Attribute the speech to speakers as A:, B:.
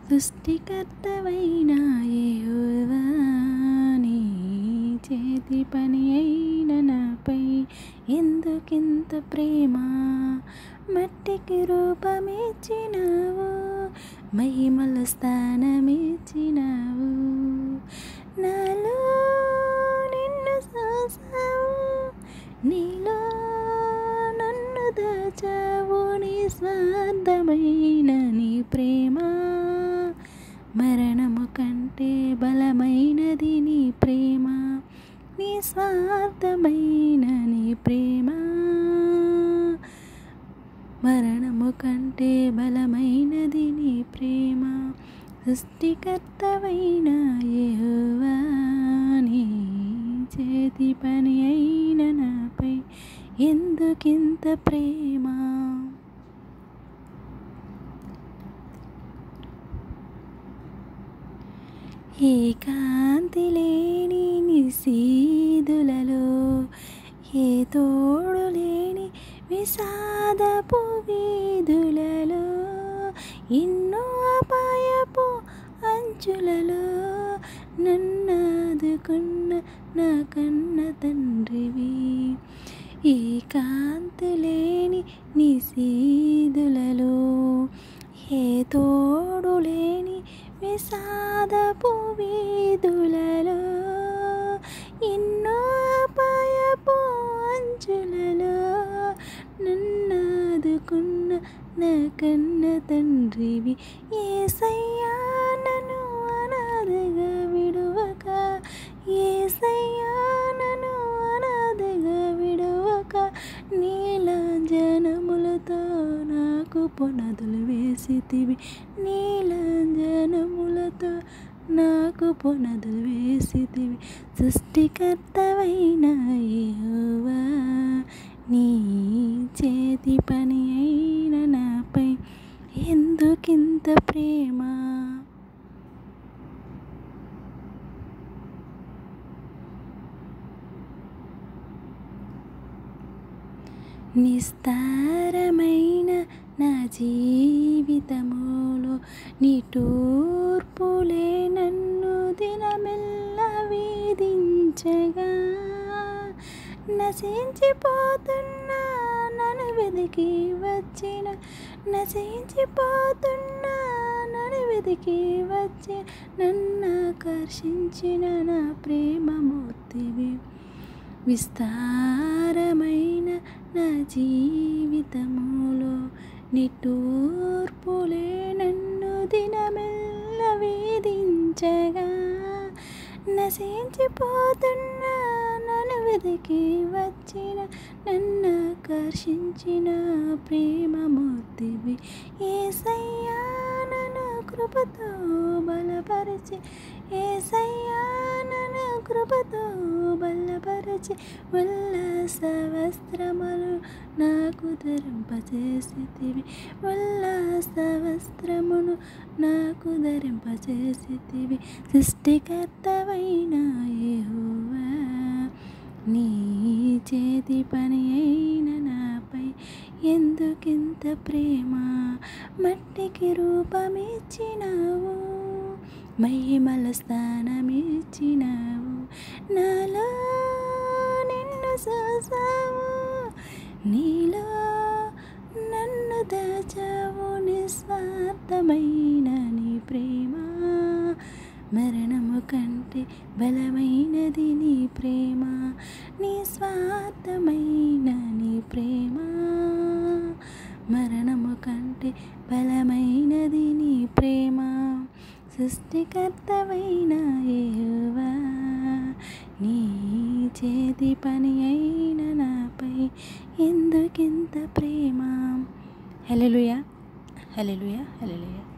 A: సృష్టికర్తవైన యెహోవా నీ చేతి పని అయిన నాపై ఎందుకింత ప్రేమ. మట్టికి రూపమిచ్చినావు, మహిమల స్థానమిచ్చినావు. నాలో నిన్ను చూసావు, నీలో నన్ను దాచావు. నిస్వార్థమైన నీ ప్రేమ, మరణము కంటే బలమైనది నీ ప్రేమ. నిస్వార్థమైన నీ ప్రేమ, మరణము కంటే బలమైనది నీ ప్రేమ. సృష్టికర్తవైన యెహోవా నీ చేతి పని అయిన నాపై ఎందుకింత ప్రేమ. ఏ కాంతి లేని నిశీధులలో, ఏ తోడు లేని విషాదపు వీధులలో, ఎన్నో అపాయపు అంచులలో నన్నాదుకున్న నా కన్న తండ్రివి. ఏ కాంతి లేని నిశీధులలో, ఏ తోడు లేని విషాదపు వీధులలో, ఎన్నో అపాయపు అంచులలో నన్నాదుకున్న నా కన్న తండ్రివి. యేసయ్యా నన్ను అనాథగా విడువక, యేసయ్యా నన్ను అనాథగా విడువక, నీలాంజనములతో నాకు పునాదులు వేసితివి. నీలాంజనములతో నాకు పునాదులు వేసితివి. సృష్టికర్తవైన యెహోవా నీ చేతి పని అయిన నాపై ఎందుకింత ప్రేమ. నిస్తారమైన నా జీవితములో నిట్టూర్పులే నన్ను దినమెల్లా వేధించగా, నశించిపోతున్నా నన్ను వెదికి వచ్చిన, నశించిపోతున్నా నన్ను వెదికి వచ్చి నన్ను ఆకర్షించిన నా ప్రేమమూర్తివి. విస్తారమైన నా జీవితములో నిట్టూర్పులే నన్ను దినమెల్ల వేధించగా, నశించిపోతున్నా నన్ను వెదికి వచ్చిన, నన్ను ఆకర్షించిన ప్రేమమూర్తివి. యేసయ్యా నన్ను కృపతో బలపరిచి, యేసయ్యా నన్ను కృపతో బలపరిచి, ఉల్లాస వస్త్రములు నాకు ధరింపచేసితివి. ఉల్లాస వస్త్రమును నాకు ధరింపచేసితివి. సృష్టికర్తవైన యెహోవా నీ చేతి పని అయిన నాపై ఎందుకింత ప్రేమ. మట్టికి రూపమిచ్చినావు, మహిమల స్థానమిచ్చినావు. నాలో నిన్ను చూసావు, నీలో నన్ను దాచావు. నిస్వార్థమైన నీ ప్రేమ, మరణము కంటే బలమైనది నీ ప్రేమ. నిస్వార్థమైన నీ ప్రేమ, మరణము కంటే బలమైనది నీ ప్రేమ. సృష్టికర్తవైన యెహోవా నీ చేతి పని అయిన నాపై ఎందుకింత ప్రేమ. హల్లెలూయా, హల్లెలూయా, హల్లెలూయా.